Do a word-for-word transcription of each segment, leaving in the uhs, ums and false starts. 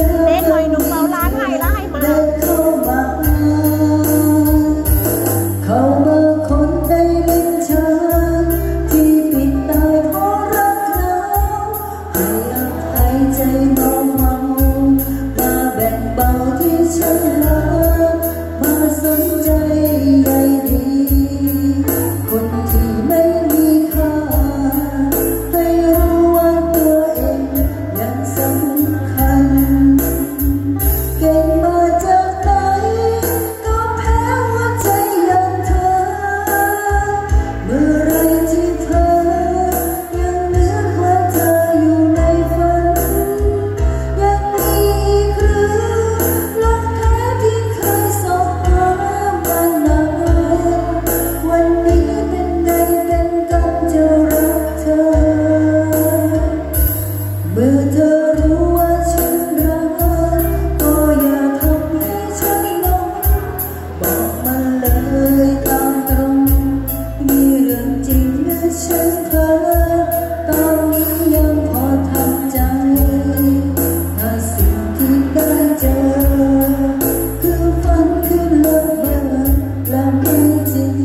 เด็กหน่อยหนุ่มเบาล้านให้แล้วให้มาเขามาคนได้ลินชาที่ปิดตายเพราะรักเราให้อภัยใจน้องเมามาแบ่งเบาที่ฉันลามาสนใจใยดีคนที่ไม่มีค่าให้รู้ว่าตัวเองยังสำคัญเก่งมาจากไหนก็แพ้หัวใจอย่างเธอเมื่อไรที่เธอยังนึกว่าเธออยู่ในฝันยังมีหรือรักแท้ที่เคยสบหามานานวันนี้เป็นไงเป็นกันจะรักเธอเมื่อเธอรู้ว่าฉันรักก็อย่าทำให้ฉันหลงบอกมาเลยตามตรงมีเรื่องจริงหรือฉันเพ้อตอนนี้ยังพอทำใจถ้าสิ่งที่ได้เจอคือฝันคือเลิฟเบอร์และไม่จริง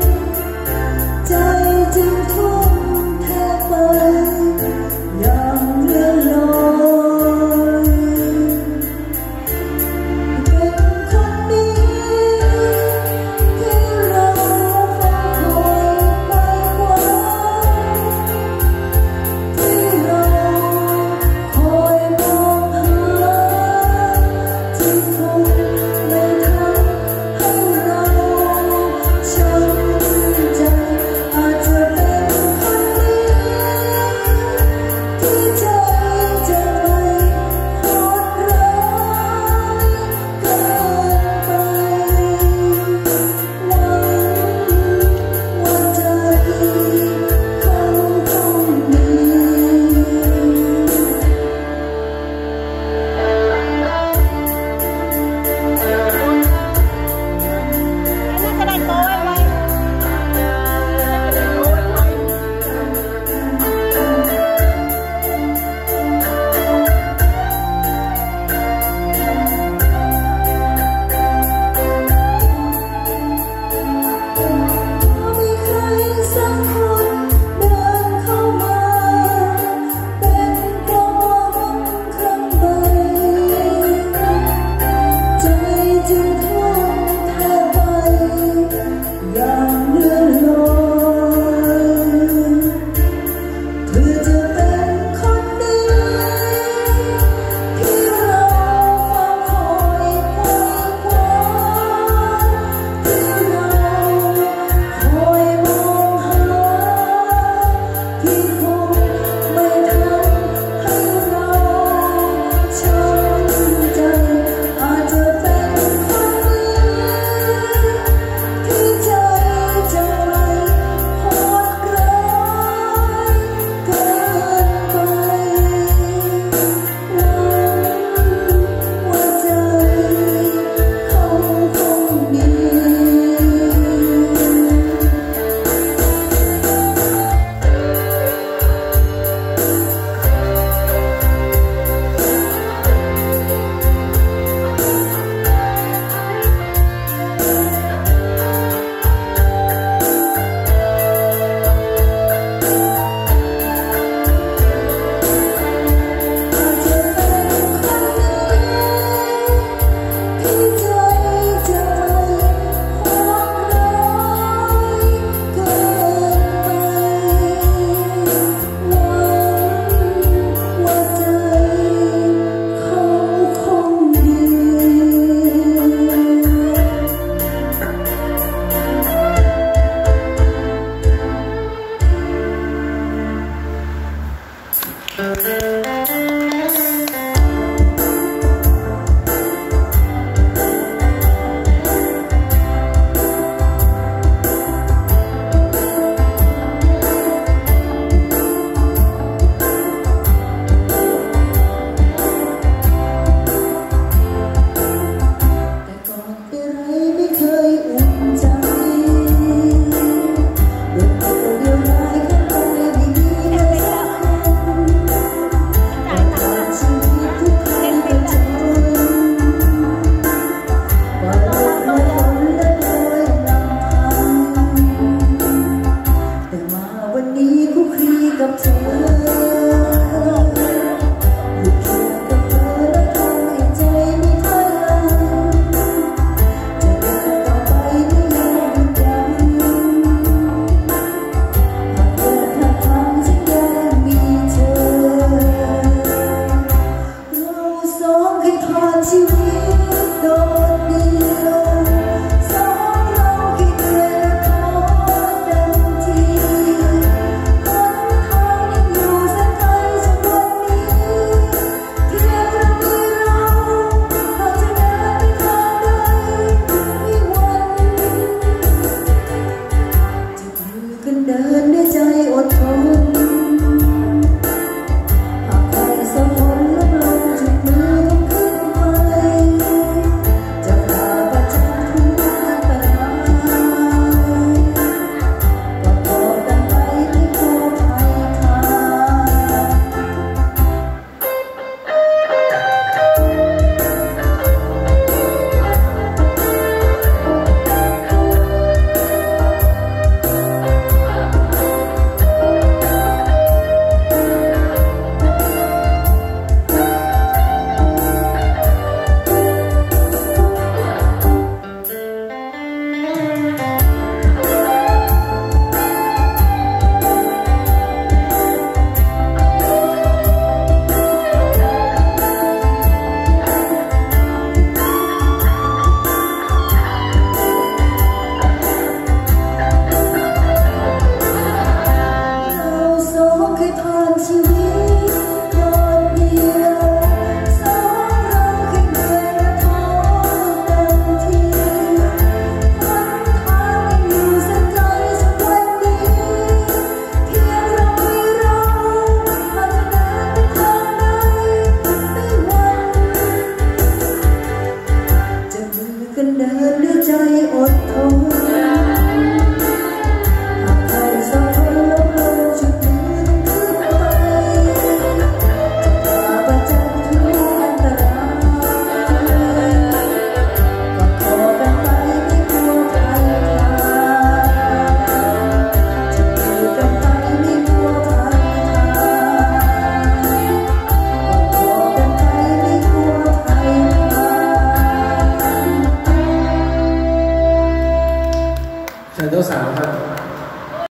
ใจจึงทุ่มแทไปอย่างวันนี้คุกคีกับเธอ